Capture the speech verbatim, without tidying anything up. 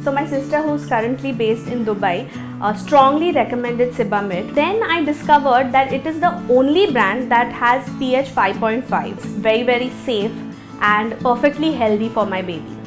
So my sister, who's currently based in Dubai, uh, strongly recommended Sebamed. Then I discovered that it is the only brand that has pH five point five. Very very safe and perfectly healthy for my baby.